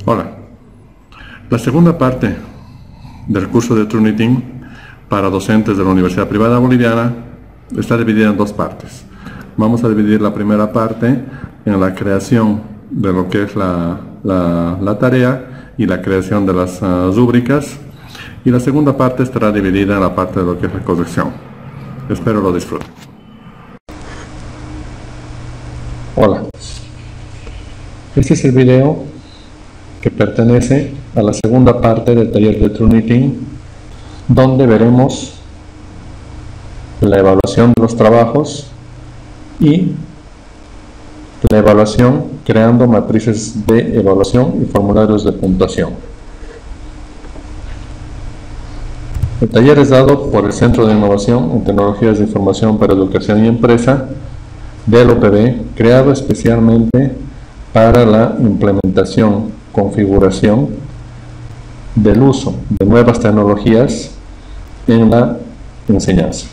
Hola. La segunda parte del curso de Turnitin para docentes de la Universidad Privada Boliviana está dividida en dos partes. Vamos a dividir la primera parte en la creación de lo que es la tarea y la creación de las rúbricas, y la segunda parte estará dividida en la parte de lo que es la corrección. Espero lo disfruten. Hola. Este es el video que pertenece a la segunda parte del taller de Turnitin, donde veremos la evaluación de los trabajos y la evaluación creando matrices de evaluación y formularios de puntuación. El taller es dado por el Centro de Innovación en Tecnologías de Información para Educación y Empresa del OPB, creado especialmente para la implementación, configuración del uso de nuevas tecnologías en la enseñanza.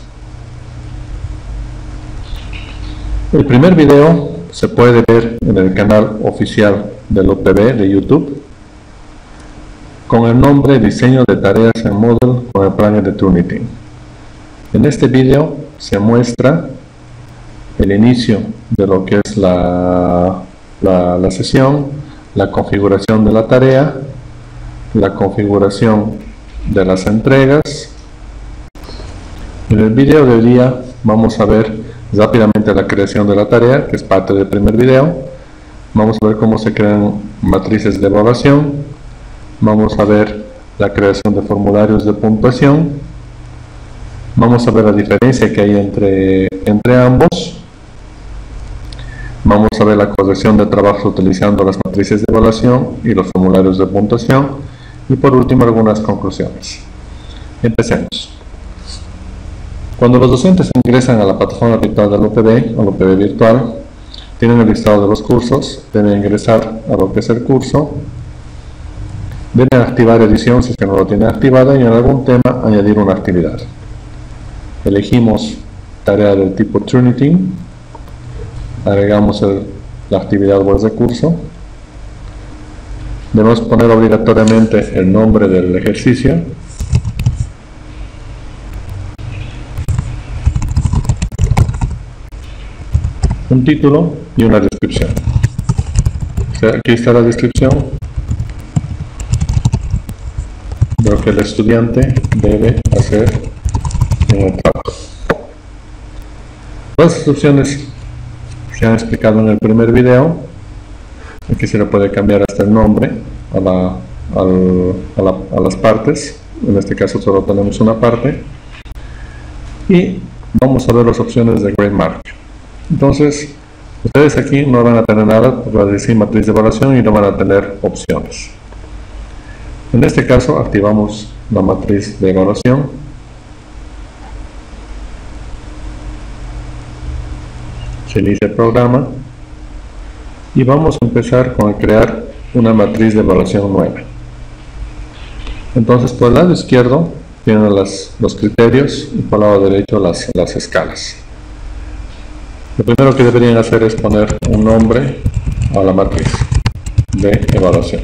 El primer video se puede ver en el canal oficial del OPB de YouTube con el nombre Diseño de tareas en Moodle con el Planner de Turnitin. En este video se muestra el inicio de lo que es la sesión, la configuración de la tarea, la configuración de las entregas. En el video del día vamos a ver rápidamente la creación de la tarea, que es parte del primer video. Vamos a ver cómo se crean matrices de evaluación. Vamos a ver la creación de formularios de puntuación. Vamos a ver la diferencia que hay entre ambos. Vamos a ver la corrección de trabajos utilizando las matrices de evaluación y los formularios de puntuación. Y por último, algunas conclusiones. Empecemos. Cuando los docentes ingresan a la plataforma virtual del OPB, al OPB virtual, tienen el listado de los cursos, deben ingresar a lo que es el curso, deben activar edición si es que no lo tienen activada y en algún tema añadir una actividad. Elegimos tarea del tipo Turnitin, agregamos la actividad web de curso, debemos poner obligatoriamente el nombre del ejercicio, un título y una descripción. Aquí está la descripción de lo que el estudiante debe hacer en el trabajo. Todas las opciones se han explicado en el primer video. Aquí se le puede cambiar hasta el nombre a las partes. En este caso solo tenemos una parte. Y vamos a ver las opciones de Grade Mark. Entonces, ustedes aquí no van a tener nada, va a decir matriz de evaluación y no van a tener opciones. En este caso, activamos la matriz de evaluación. Se inicia el programa y vamos a empezar con crear una matriz de evaluación nueva. Entonces, por el lado izquierdo tienen los criterios y por el lado derecho las escalas. Lo primero que deberían hacer es poner un nombre a la matriz de evaluación.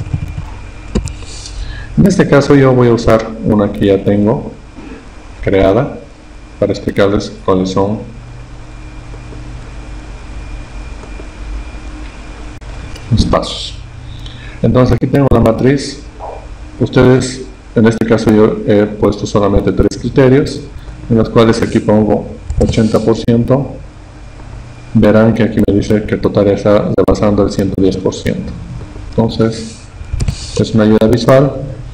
En este caso yo voy a usar una que ya tengo creada para explicarles cuáles son los pasos. Entonces aquí tengo la matriz. Ustedes, en este caso yo he puesto solamente 3 criterios, en los cuales aquí pongo 80%. Verán que aquí me dice que total está rebasando el 110%. Entonces, es una ayuda visual.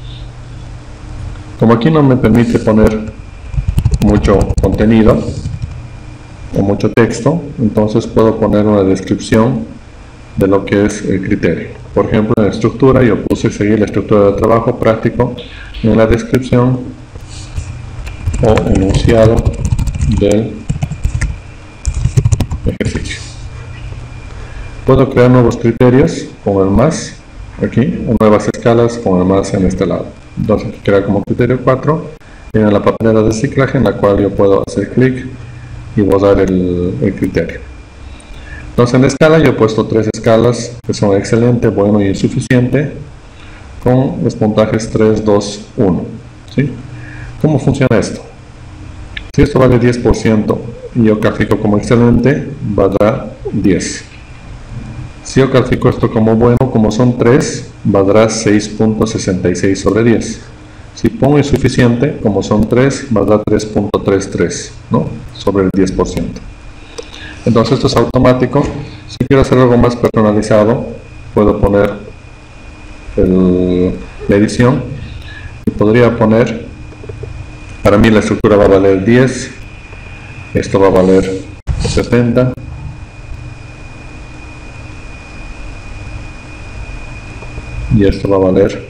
Como aquí no me permite poner mucho contenido o mucho texto, entonces puedo poner una descripción de lo que es el criterio. Por ejemplo, en la estructura yo puse seguir la estructura de trabajo práctico en la descripción o enunciado del ejercicio. Puedo crear nuevos criterios con el más aquí, o nuevas escalas con el más en este lado. Entonces aquí crear como criterio 4, viene la papelera de reciclaje en la cual yo puedo hacer clic y borrar el criterio. Entonces en la escala yo he puesto 3 escalas que son excelente, bueno y insuficiente, con los puntajes 3, 2, 1. ¿Sí? ¿Cómo funciona esto? Si esto vale 10% y yo califico como excelente, valdrá 10. Si yo califico esto como bueno, como son 3, valdrá 6.66 sobre 10. Si pongo insuficiente, como son 3, valdrá 3.33, ¿no? Sobre el 10%. Entonces esto es automático. Si quiero hacer algo más personalizado, puedo poner la edición y podría poner, para mí la estructura va a valer 10, esto va a valer 70, y esto va a valer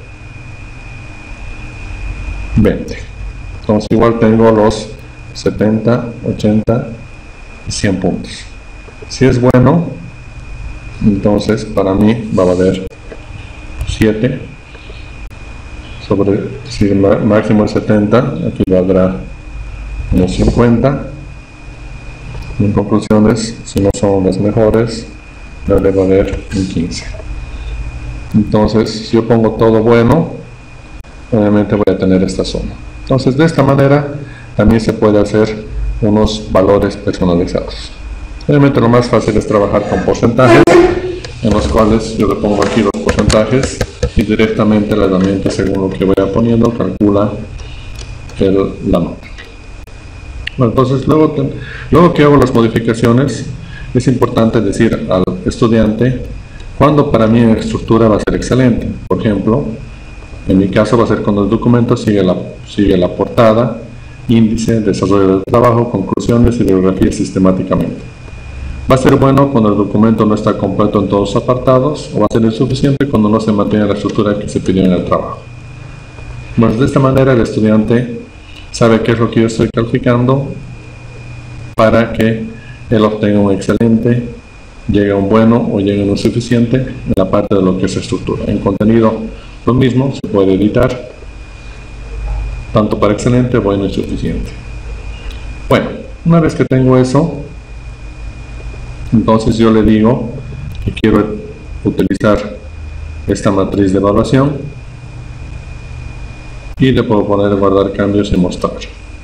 20. Entonces igual tengo los 70, 80 y 100 puntos. Si es bueno, entonces para mí va a valer 7 sobre, si el máximo es 70, aquí valdrá unos 50. Y en conclusiones, si no son las mejores, debe valer un 15. Entonces, si yo pongo todo bueno, obviamente voy a tener esta zona. Entonces, de esta manera también se puede hacer unos valores personalizados. Obviamente lo más fácil es trabajar con porcentajes, en los cuales yo le pongo aquí los porcentajes y directamente la herramienta, según lo que vaya poniendo, calcula la nota. Bueno, entonces luego que hago las modificaciones, es importante decir al estudiante cuándo para mí la estructura va a ser excelente. Por ejemplo, en mi caso va a ser cuando el documento sigue la portada, índice, desarrollo del trabajo, conclusiones y bibliografía sistemáticamente. Va a ser bueno cuando el documento no está completo en todos los apartados, o va a ser insuficiente cuando no se mantiene la estructura que se pidió en el trabajo. Bueno, de esta manera el estudiante sabe qué es lo que yo estoy calificando para que él obtenga un excelente, llegue a un bueno o llegue a un suficiente en la parte de lo que es estructura. En contenido lo mismo, se puede editar tanto para excelente, bueno y suficiente. Bueno, una vez que tengo eso, entonces yo le digo que quiero utilizar esta matriz de evaluación y le puedo poner guardar cambios y mostrar.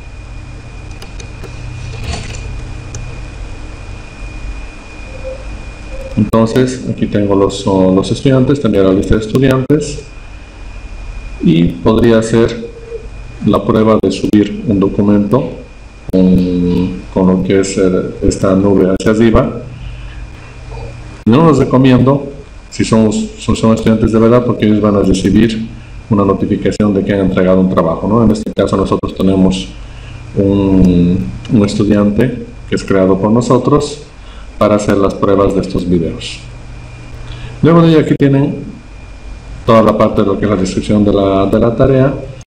Entonces aquí tengo los estudiantes, tendría la lista de estudiantes y podría hacer la prueba de subir un documento con lo que es esta nube hacia arriba. No los recomiendo si son estudiantes de verdad, porque ellos van a recibir una notificación de que han entregado un trabajo, ¿no? En este caso nosotros tenemos un estudiante que es creado por nosotros para hacer las pruebas de estos videos. Luego de ahí aquí tienen toda la parte de lo que es la descripción de la tarea.